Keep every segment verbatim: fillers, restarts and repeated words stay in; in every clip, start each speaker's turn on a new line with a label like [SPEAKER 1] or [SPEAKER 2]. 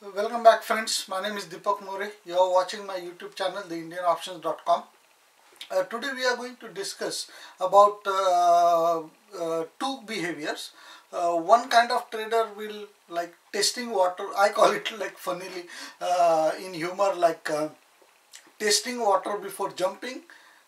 [SPEAKER 1] Welcome back, friends. My name is Deepak More. You are watching my YouTube channel, the Indian Options dot com. Uh, today we are going to discuss about uh, uh, two behaviors. Uh, one kind of trader will like testing water. I call it like funnily uh, in humor, like uh, testing water before jumping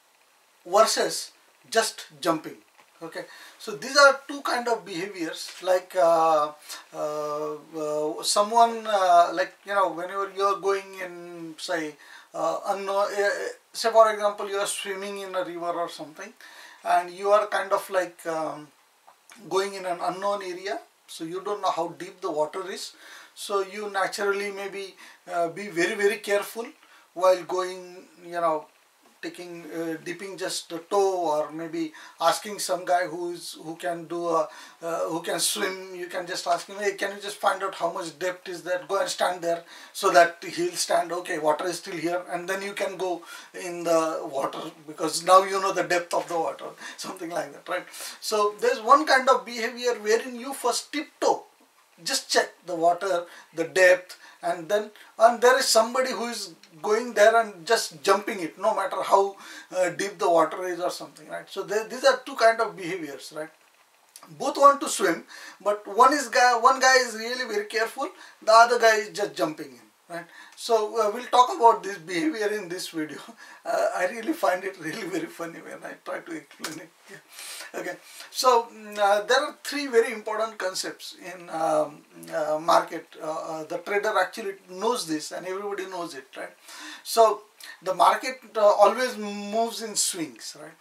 [SPEAKER 1] versus just jumping. Okay, so these are two kind of behaviors, like uh, uh, uh, someone uh, like you know whenever you are going in, say uh, unknown, uh, say for example you are swimming in a river or something, and you are kind of like um, going in an unknown area, so you don't know how deep the water is, so you naturally maybe uh, be very very careful while going, you know taking uh, dipping just the toe, or maybe asking some guy who's who can do a uh, who can swim. You can just ask him, hey, can you just find out how much depth is there, go and stand there, so that he'll stand, okay, water is still here, and then you can go in the water because now you know the depth of the water, something like that, right? So there's one kind of behavior wherein you first tiptoe, just check the water, the depth, and then and there is somebody who is going there and just jumping it, no matter how uh, deep the water is or something, right? So there, these are two kind of behaviors, right? Both want to swim, but one is guy one guy is really very careful, the other guy is just jumping in, right? So uh, we'll talk about this behavior in this video. uh, I really find it really very funny when I try to explain it. Yeah. Okay, so uh, there are three very important concepts in um, uh, market. Uh, uh, the trader actually knows this, and everybody knows it, right? So the market uh, always moves in swings, right?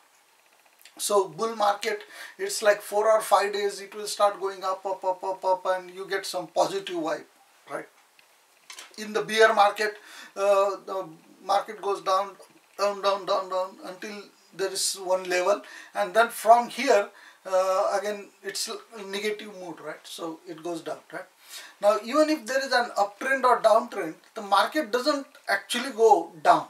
[SPEAKER 1] So bull market, it's like four or five days, it will start going up, up, up, up, up, and you get some positive vibe, right? In the bear market, uh, the market goes down, down, down, down, down until there is one level, and then from here uh, again it's a negative mood, right? So it goes down, right? Now even if there is an uptrend or downtrend, the market doesn't actually go down.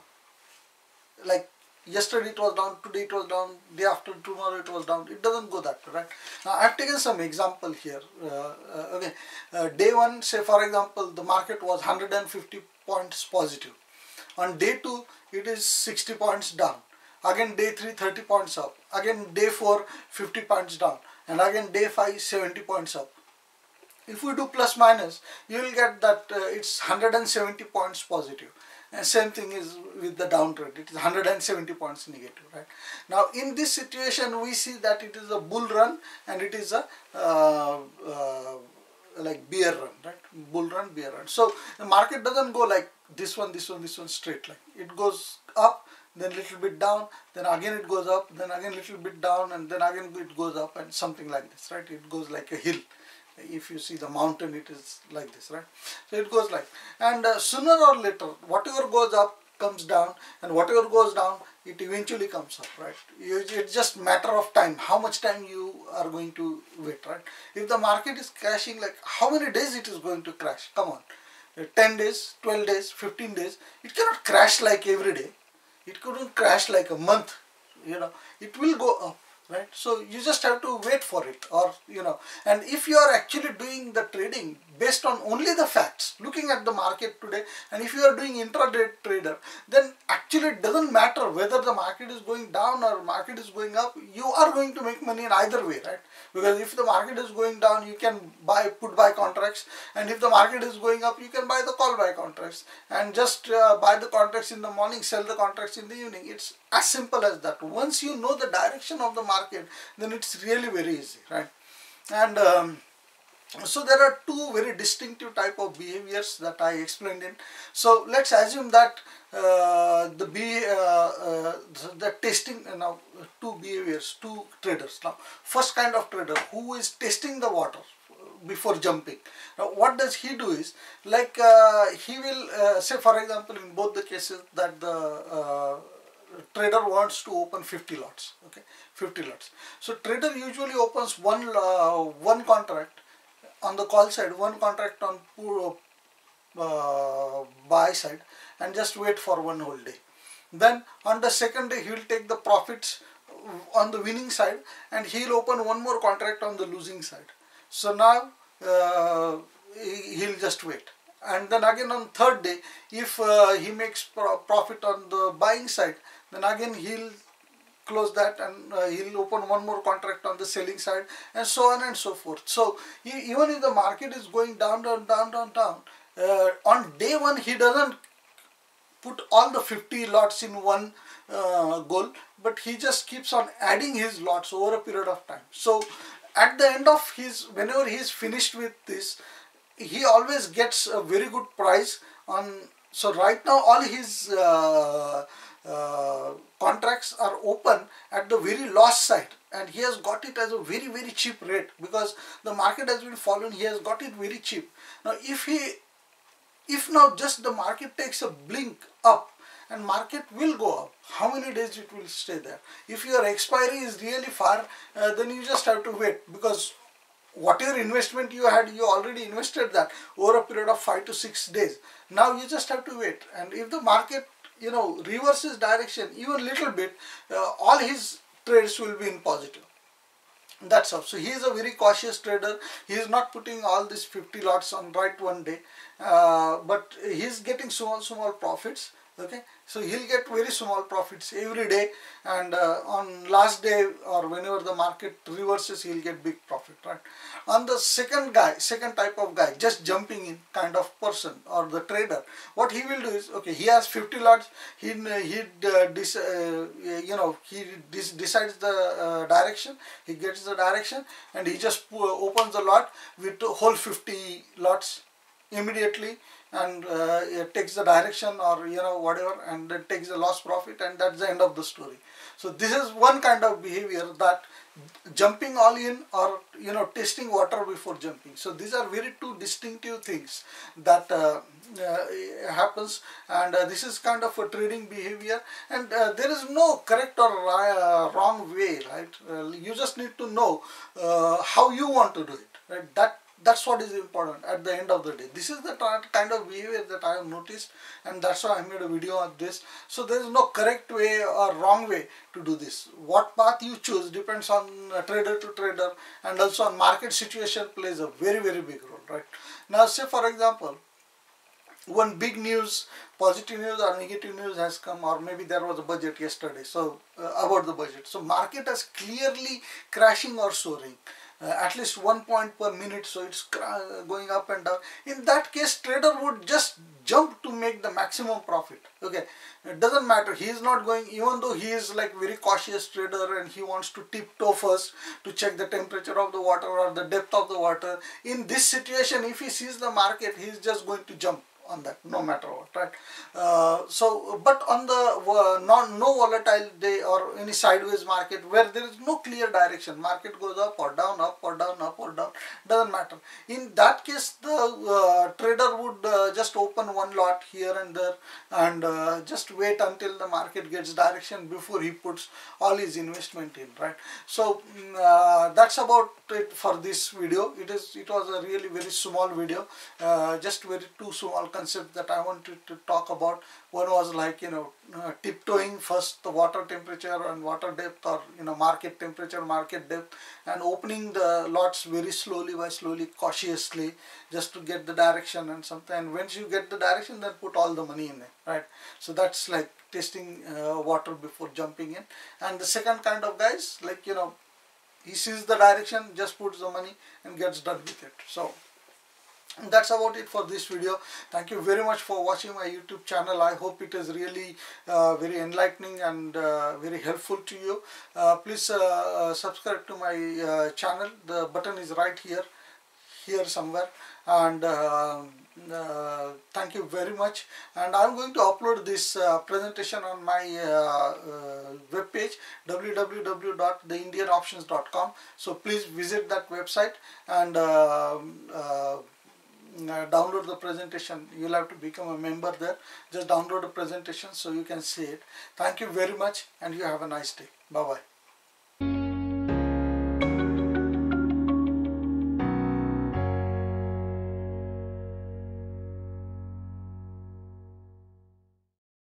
[SPEAKER 1] Like yesterday it was down, today it was down, day after tomorrow it was down. It doesn't go that way, right? Now I've taken some example here. Uh, uh, okay, uh, day one, say for example, the market was one hundred fifty points positive. On day two, it is sixty points down. Again day three, thirty points up. Again day four, fifty points down. And again day five, seventy points up. If we do plus minus, you will get that uh, it's one hundred seventy points positive. And same thing is with the downtrend, it is one hundred seventy points negative, right? Now in this situation we see that it is a bull run and it is a uh, uh, like bear run, right? Bull run, bear run. So the market doesn't go like this one, this one, this one straight line. It goes up, then little bit down, then again it goes up, then again little bit down, and then again it goes up, and something like this, right? It goes like a hill. If you see the mountain, it is like this, right? So it goes like, and uh, sooner or later, whatever goes up comes down, and whatever goes down, it eventually comes up, right? You, it's just matter of time, how much time you are going to wait, right? If the market is crashing, like how many days it is going to crash? Come on, ten days, twelve days, fifteen days. It cannot crash like every day. It couldn't crash like a month, you know. It will go up, right? So you just have to wait for it, or you know, and if you are actually doing the trading based on only the facts, looking at the market today, and if you are doing intraday trader, then actually it doesn't matter whether the market is going down or market is going up, you are going to make money in either way, right? Because if the market is going down, you can buy put buy contracts, and if the market is going up, you can buy the call buy contracts, and just uh, buy the contracts in the morning, sell the contracts in the evening. It's as simple as that. Once you know the direction of the market, then it's really very easy, right? And um, so there are two very distinctive type of behaviors that I explained in. So let's assume that uh, the be uh, uh, the testing uh, now two behaviors, two traders. Now first kind of trader who is testing the water before jumping. Now what does he do is, like uh, he will uh, say for example in both the cases that the uh, trader wants to open fifty lots, okay, fifty lots. So trader usually opens one uh, one contract on the call side, one contract on uh, buy side, and just wait for one whole day. Then on the second day he will take the profits on the winning side, and he will open one more contract on the losing side. So now uh, he will just wait, and then again on third day, if uh, he makes pro profit on the buying side, then again he'll close that, and uh, he'll open one more contract on the selling side, and so on and so forth. So he, even if the market is going down, down, down, down, down, uh, on day one he doesn't put all the fifty lots in one uh, goal, but he just keeps on adding his lots over a period of time. So at the end of his, whenever he is finished with this, he always gets a very good price on. So right now all his uh, uh, contracts are open at the very loss side, and he has got it as a very very cheap rate, because the market has been fallen. He has got it very cheap. Now if he if now just the market takes a blink up, and market will go up, how many days it will stay there? If your expiry is really far, uh, then you just have to wait, because whatever investment you had, you already invested that over a period of five to six days. Now you just have to wait, and if the market, you know, reverses direction even little bit, uh, all his trades will be in positive. That's how. So he is a very cautious trader. He is not putting all these fifty lots on right one day, uh, but he is getting small small profits. Okay, so he'll get very small profits every day, and uh, on last day or whenever the market reverses, he'll get big profit, right? On the second guy, second type of guy, just jumping in kind of person or the trader, what he will do is, okay, he has fifty lots. He he uh, dis, uh, you know he dis, decides the uh, direction. He gets the direction, and he just opens the lot with the whole fifty lots immediately, and uh, it takes the direction, or you know whatever, and it takes the loss profit, and that's the end of the story. So this is one kind of behavior, that jumping all in, or you know testing water before jumping. So these are very two distinctive things that uh, uh, happens, and uh, this is kind of a trading behavior, and uh, there is no correct or uh, wrong way, right? Uh, you just need to know uh, how you want to do it, right? That That's what is important at the end of the day. This is the kind of behavior that I have noticed, and that's why I made a video on this. So there is no correct way or wrong way to do this. What path you choose depends on uh, trader to trader, and also on market situation plays a very very big role, right? Now say for example, one big news, positive news or negative news has come, or maybe there was a budget yesterday, so uh, about the budget. So market is clearly crashing or soaring. Uh, at least one point per minute, so it's going up and down. In that case, trader would just jump to make the maximum profit. Okay, it doesn't matter. He is not going, even though he is like very cautious trader and he wants to tiptoe first to check the temperature of the water or the depth of the water. In this situation, if he sees the market, he is just going to jump on that, no matter what, right? Uh, so, but on the uh, non no volatile day or any sideways market where there is no clear direction, market goes up or down, up or down, up or down, doesn't matter. In that case, the uh, trader would uh, just open one lot here and there, and uh, just wait until the market gets direction before he puts all his investment in, right? So uh, that's about it for this video. It is it was a really very small video, uh, just very two small concepts that I wanted to talk about. One was like, you know, uh, tiptoeing first the water temperature and water depth, or you know market temperature, market depth, and opening the lots very slowly by slowly, cautiously, just to get the direction and something. And once you get the direction, then put all the money in there, right? So that's like testing uh, water before jumping in. And the second kind of guys, like, you know, he sees the direction, just puts the money and gets done with it. So and that's about it for this video. Thank you very much for watching my YouTube channel. I hope it is really uh, very enlightening and uh, very helpful to you. Uh, please uh, uh, subscribe to my uh, channel. The button is right here, here somewhere. And uh, uh, thank you very much. And I'm going to upload this uh, presentation on my uh, uh, web page, w w w dot the indian options dot com. So please visit that website and uh, uh, Uh, download the presentation. You'll have to become a member there. Just download the presentation so you can see it. Thank you very much, and you have a nice day. Bye bye.